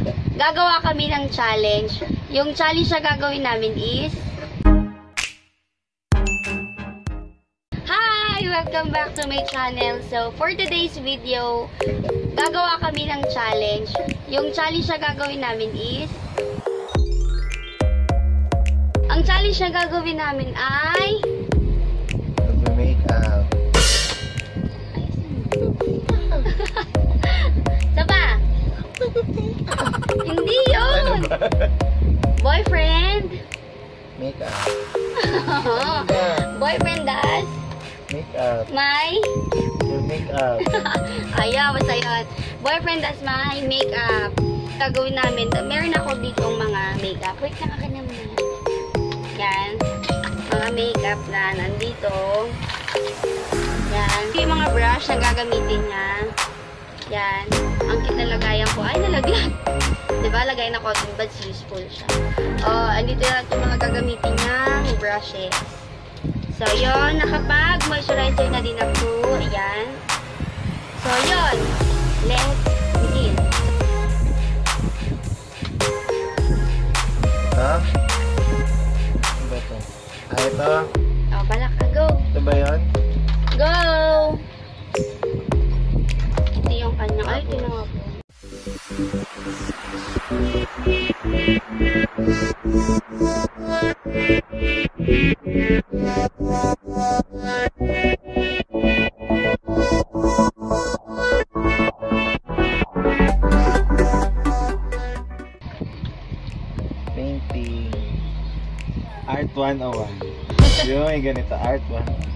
gagawa kami ng challenge. Yung challenge na gagawin namin is... Hi! Welcome back to my channel. So, for today's video, gagawa kami ng challenge. Yung challenge na gagawin namin is... Ang challenge na gagawin namin ay... Mag-make-up. Saba? Hindi yun! Ano ba? Boyfriend? Make-up. Boyfriend does? Make-up. My? Your make-up. Ayaw, basta yun. Boyfriend does my makeup. Gagawin namin. Meron ako ditong mga makeup. Wait, nakaka naman. Yan. Mga makeup na nandito. Yan. Yung mga brush na gagamitin niya. Yan. Ang cute na lagayan ko. Ay, nalagyan. Diba? Lagay na cotton buds. Useful siya. Andito na yung mga gagamitin niyang brushes. So, yun. Nakapag-moisturizer na din ako. Ayan. So, yun. Let's begin. Ha? Ano ba ito? Ito? Balak ka. Go. Ito ba yun? Go! Ito yung kanya. Ay, tinawa po. Painting. Art 101. Yung may ganito. Art 101.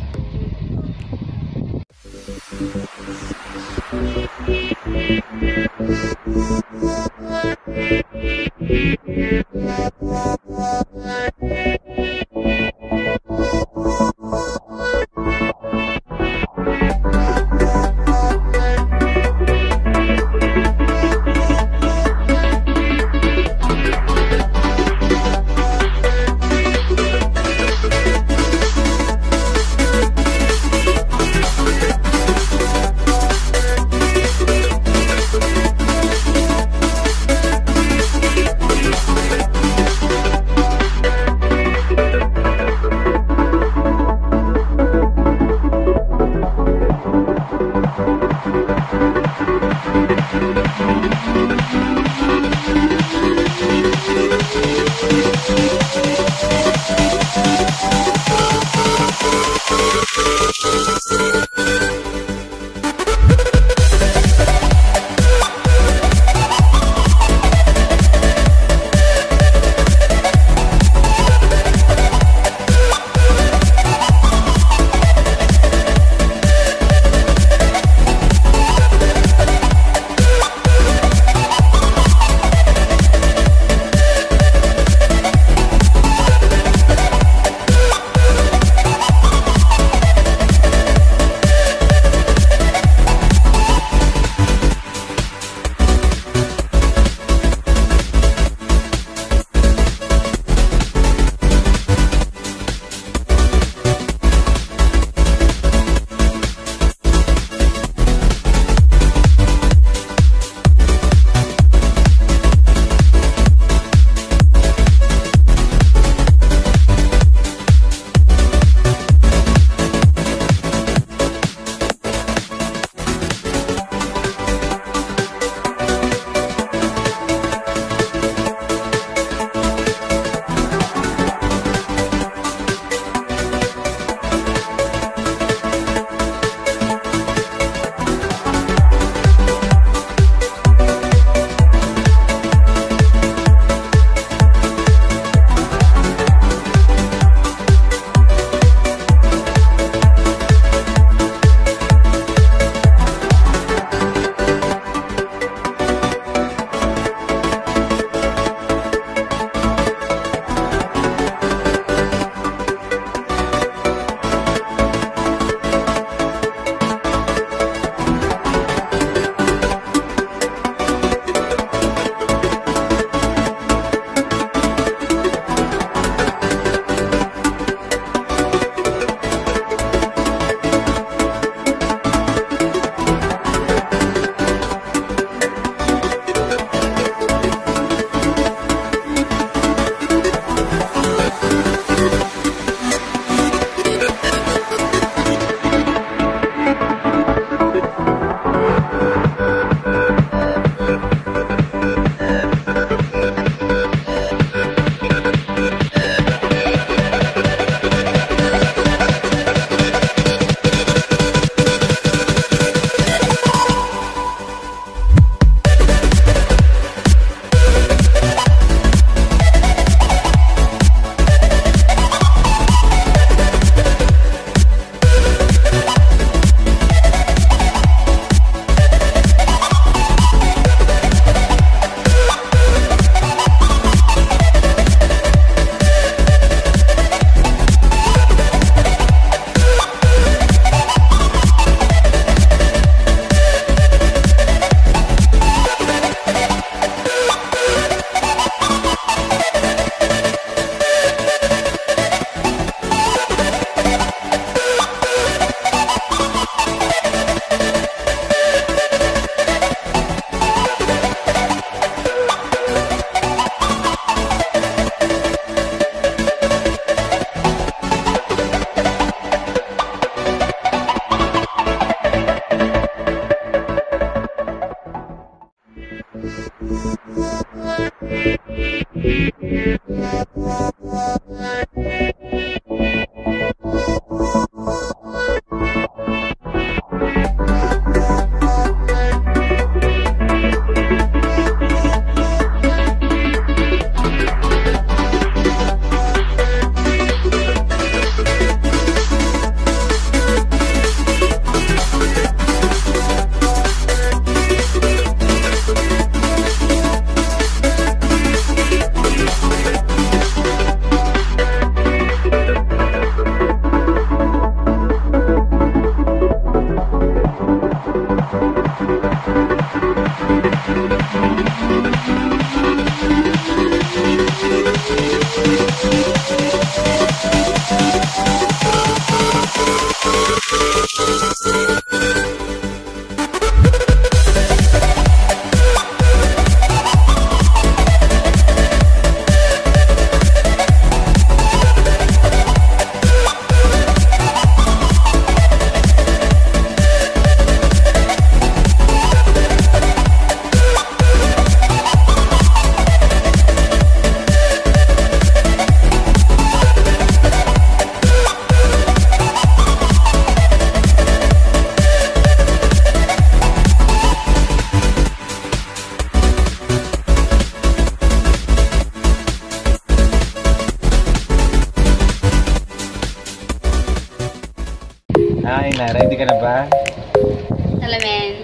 Ay, na, ready ka na ba? Salamin.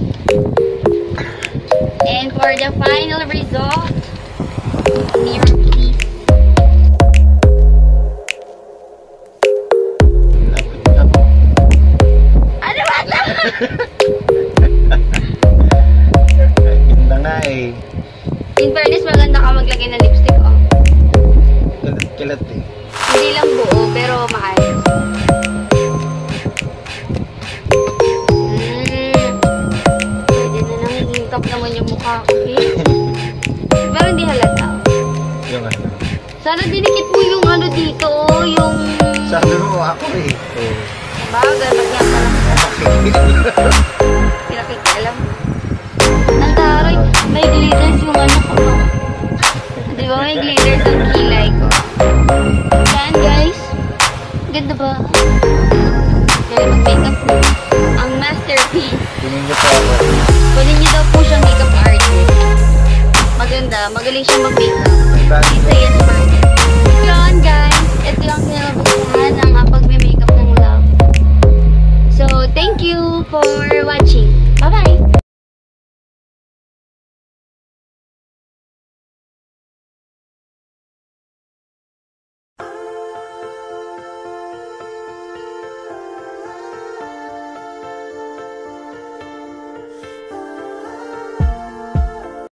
And for the final result, mirror please. Ano ba ito? Ganda nga eh. In fairness, maganda ka maglagay ng lipstick, oh. Kilat eh. Hindi lang buo, pero maayos. Pwede na nang hintap naman yung mukha ko, eh. Pero hindi halata. Yung ano. Sana dinikit mo yung ano dito, oh, yung... Sabi mo ako eh. Oh. Bagay, ba't nga pala? Pinakikialam. Ang taray, may glitters yung ano ko. Di ba may glitters ang kilay ko? Yan guys. Ganda ba? Galing mag-makeup mo. Ang masterpiece. Tingin niyo po ako. Kunin niyo daw po siyang makeup artist. Maganda. Magaling siya mag-makeup. Isa yes for me. Yan guys. Ito yung kinalabasan ng pag-makeup ng love. So, thank you for